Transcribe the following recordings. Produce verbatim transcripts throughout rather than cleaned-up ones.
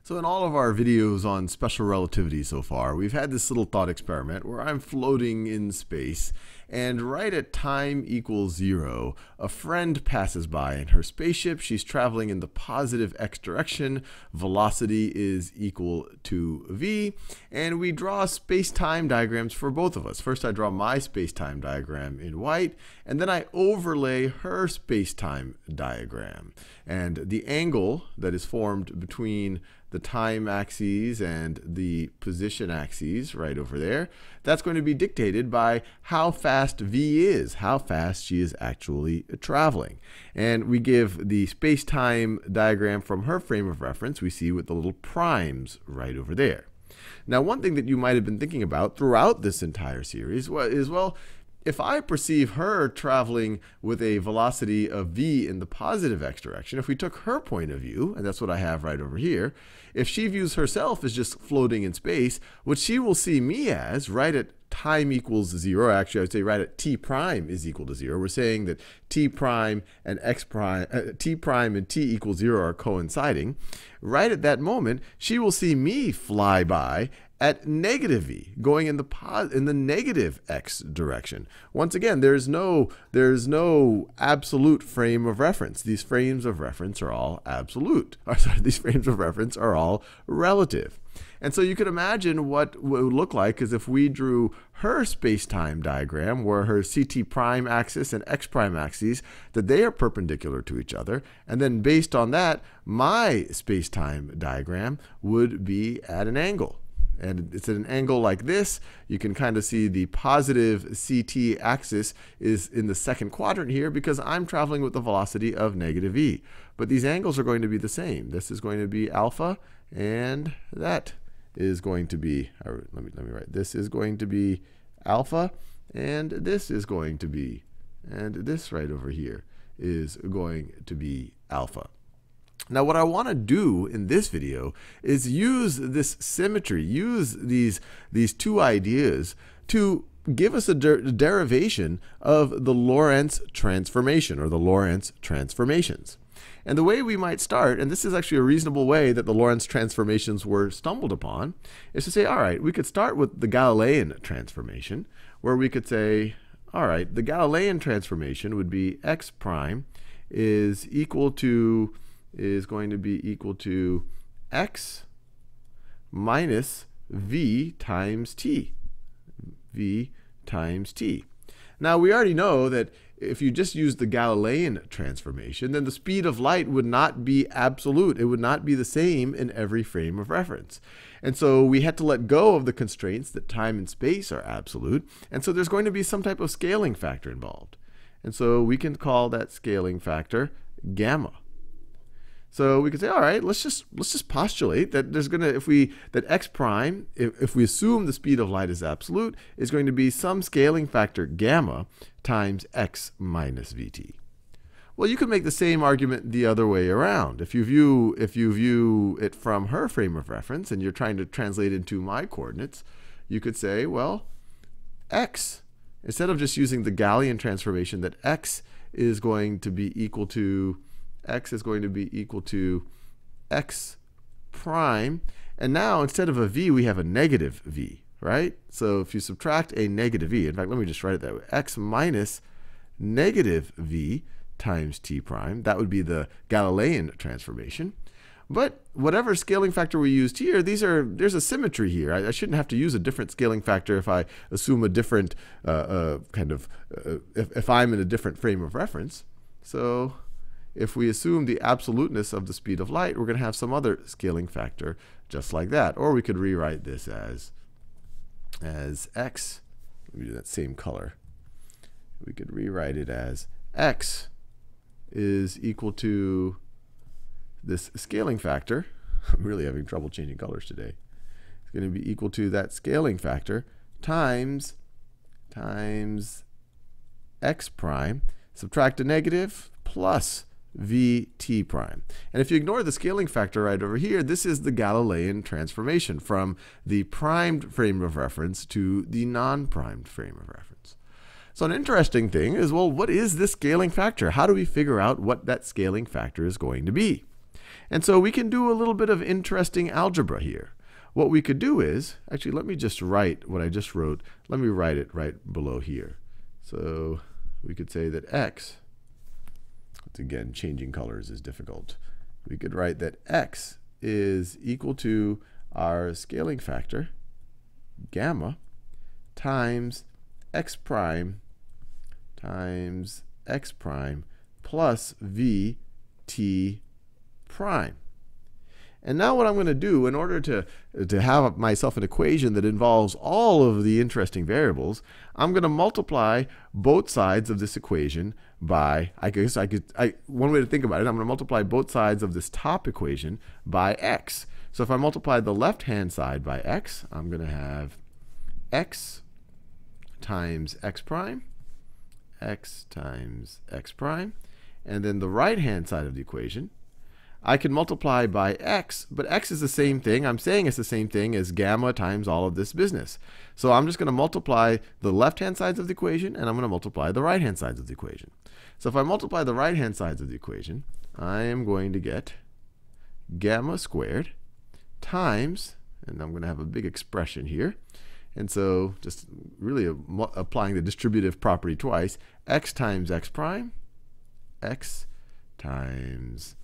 So in all of our videos on special relativity so far, we've had this little thought experiment where I'm floating in space, and right at time equals zero, a friend passes by in her spaceship. She's traveling in the positive x direction. Velocity is equal to v, and we draw space-time diagrams for both of us. First I draw my space-time diagram in white, and then I overlay her space-time diagram. And the angle that is formed between the time axes and the position axes right over there, that's going to be dictated by how fast v is, how fast she is actually traveling. And we give the space-time diagram from her frame of reference, we see with the little primes right over there. Now, one thing that you might have been thinking about throughout this entire series is, well, if I perceive her traveling with a velocity of v in the positive x direction, if we took her point of view, and that's what I have right over here, if she views herself as just floating in space, what she will see me as right at time equals zero, actually I would say right at t prime is equal to zero. We're saying that t prime and x prime, uh, t prime and t equals zero are coinciding. Right at that moment, she will see me fly by at negative v, going in the pos in the negative x direction. Once again, there's no there's no absolute frame of reference. These frames of reference are all absolute. Or sorry, these frames of reference are all relative. And so you could imagine what it would look like is if we drew her space-time diagram, where her ct prime axis and x prime axes, that they are perpendicular to each other, and then based on that, my space-time diagram would be at an angle. And it's at an angle like this. You can kind of see the positive ct axis is in the second quadrant here because I'm traveling with the velocity of negative v. But these angles are going to be the same. This is going to be alpha, and that is going to be, or let me, let me write, this is going to be alpha, and this is going to be, and this right over here is going to be alpha. Now, what I want to do in this video is use this symmetry, use these, these two ideas to give us a der derivation of the Lorentz transformation, or the Lorentz transformations. And the way we might start, and this is actually a reasonable way that the Lorentz transformations were stumbled upon, is to say, all right, we could start with the Galilean transformation, where we could say, all right, the Galilean transformation would be x prime is equal to is going to be equal to x minus v times t. v times t. Now, we already know that if you just use the Galilean transformation, then the speed of light would not be absolute. It would not be the same in every frame of reference. And so we had to let go of the constraints that time and space are absolute. And so there's going to be some type of scaling factor involved. And so we can call that scaling factor gamma. So we could say, all right, let's just let's just postulate that there's going to, if we that x prime, if, if we assume the speed of light is absolute, is going to be some scaling factor gamma times x minus vt. Well, you could make the same argument the other way around. If you view if you view it from her frame of reference and you're trying to translate into my coordinates, you could say, well, x, instead of just using the Galilean transformation, that x is going to be equal to x is going to be equal to x prime. And now, instead of a v, we have a negative v, right? So if you subtract a negative v, in fact, let me just write it that way, x minus negative v times t prime, that would be the Galilean transformation. But whatever scaling factor we used here, these are there's a symmetry here. I, I shouldn't have to use a different scaling factor if I assume a different uh, uh, kind of, uh, if, if I'm in a different frame of reference. So if we assume the absoluteness of the speed of light, we're going to have some other scaling factor just like that. Or we could rewrite this as, as x. Let me do that same color. We could rewrite it as x is equal to this scaling factor. I'm really having trouble changing colors today. It's going to be equal to that scaling factor times, times x prime, subtract a negative, plus vt prime. And if you ignore the scaling factor right over here, this is the Galilean transformation from the primed frame of reference to the non-primed frame of reference. So an interesting thing is, well, what is this scaling factor? How do we figure out what that scaling factor is going to be? And so we can do a little bit of interesting algebra here. What we could do is, actually, let me just write what I just wrote. Let me write it right below here. So we could say that x, once again, changing colors is difficult. We could write that x is equal to our scaling factor, gamma, times x prime times x prime plus v t prime. And now what I'm going to do, in order to, to have myself an equation that involves all of the interesting variables, I'm going to multiply both sides of this equation by, I guess I could, I, one way to think about it, I'm going to multiply both sides of this top equation by x. So if I multiply the left-hand side by x, I'm going to have x times x prime, x times x prime, and then the right-hand side of the equation, I can multiply by x, but x is the same thing. I'm saying it's the same thing as gamma times all of this business. So I'm just going to multiply the left-hand sides of the equation, and I'm going to multiply the right-hand sides of the equation. So if I multiply the right-hand sides of the equation, I am going to get gamma squared times, and I'm going to have a big expression here. And so just really a, applying the distributive property twice, x times x prime, x times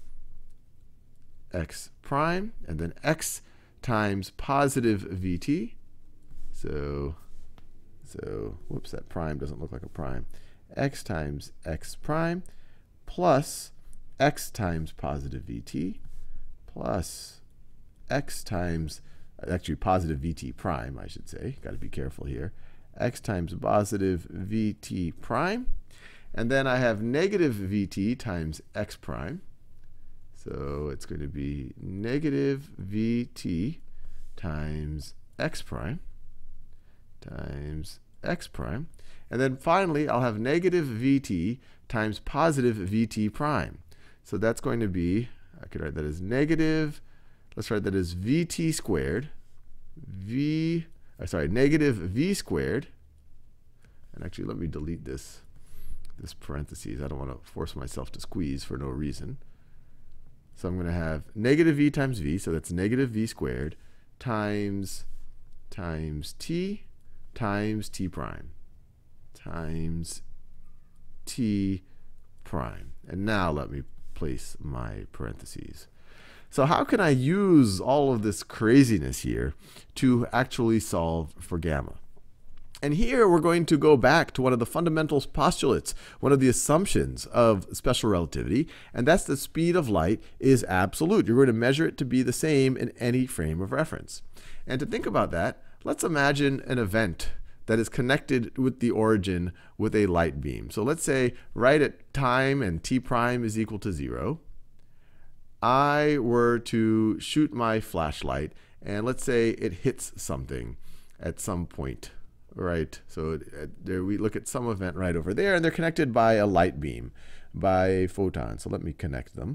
x prime, and then x times positive vt. So, so whoops, that prime doesn't look like a prime. X times x prime plus x times positive vt plus x times, actually positive vt prime, I should say. Got to be careful here. X times positive vt prime. And then I have negative vt times x prime. So it's going to be negative vt times x prime times x prime. And then finally, I'll have negative vt times positive vt prime. So that's going to be, I could write that as negative, let's write that as vt squared, v, uh, sorry, negative v squared. And actually, let me delete this, this parentheses. I don't want to force myself to squeeze for no reason. So I'm going to have negative v times v, so that's negative v squared, times, times t, times t prime, times t prime. And now let me place my parentheses. So how can I use all of this craziness here to actually solve for gamma? And here we're going to go back to one of the fundamental postulates, one of the assumptions of special relativity, and that's the speed of light is absolute. You're going to measure it to be the same in any frame of reference. And to think about that, let's imagine an event that is connected with the origin with a light beam. So let's say right at time and t prime is equal to zero, I were to shoot my flashlight, and let's say it hits something at some point. Right, so uh, there we look at some event right over there, and they're connected by a light beam, by a photon. So let me connect them.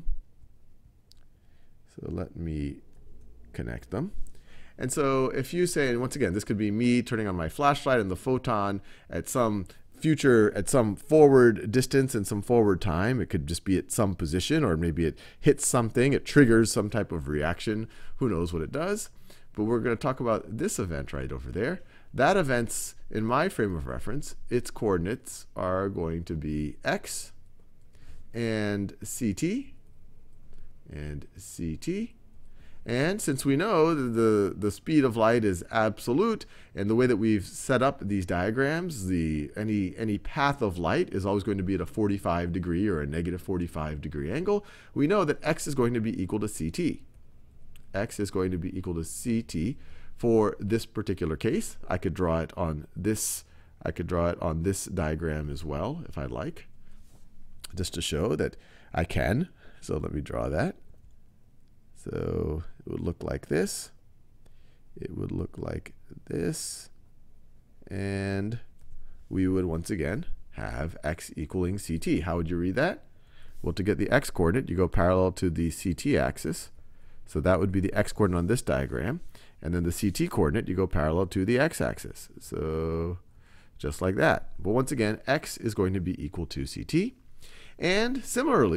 So let me connect them. And so if you say, and once again, this could be me turning on my flashlight and the photon at some future, at some forward distance and some forward time. It could just be at some position, or maybe it hits something, it triggers some type of reaction. Who knows what it does? But we're going to talk about this event right over there. That event's, in my frame of reference, its coordinates are going to be x and ct and ct. And since we know that the, the speed of light is absolute, and the way that we've set up these diagrams, the, any, any path of light is always going to be at a forty-five degree or a negative forty-five degree angle, we know that x is going to be equal to ct. X is going to be equal to ct. For this particular case, I could draw it on this, I could draw it on this diagram as well, if I'd like, just to show that I can. So let me draw that. So it would look like this. It would look like this. And we would once again have x equaling ct. How would you read that? Well, to get the x coordinate, you go parallel to the ct axis. So that would be the x coordinate on this diagram. And then the ct coordinate, you go parallel to the x-axis. So just like that. But once again, x is going to be equal to ct. And similarly,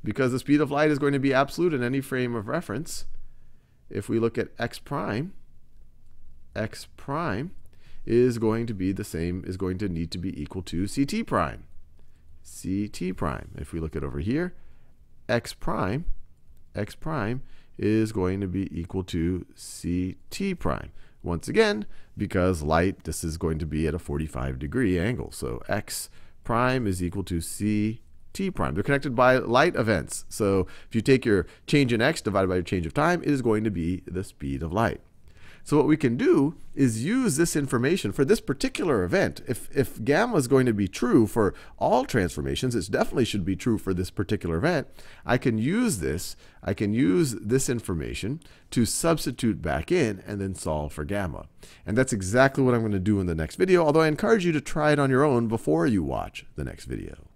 because the speed of light is going to be absolute in any frame of reference, if we look at x prime, x prime is going to be the same, is going to need to be equal to ct prime. ct prime. If we look at over here, x prime, x prime is going to be equal to ct prime. Once again, because light, this is going to be at a forty-five degree angle. So x prime is equal to ct prime. They're connected by light events. So if you take your change in x divided by your change of time, it is going to be the speed of light. So what we can do is use this information for this particular event. If, if gamma is going to be true for all transformations, it definitely should be true for this particular event. I can use this, I can use this information to substitute back in and then solve for gamma. And that's exactly what I'm going to do in the next video, although I encourage you to try it on your own before you watch the next video.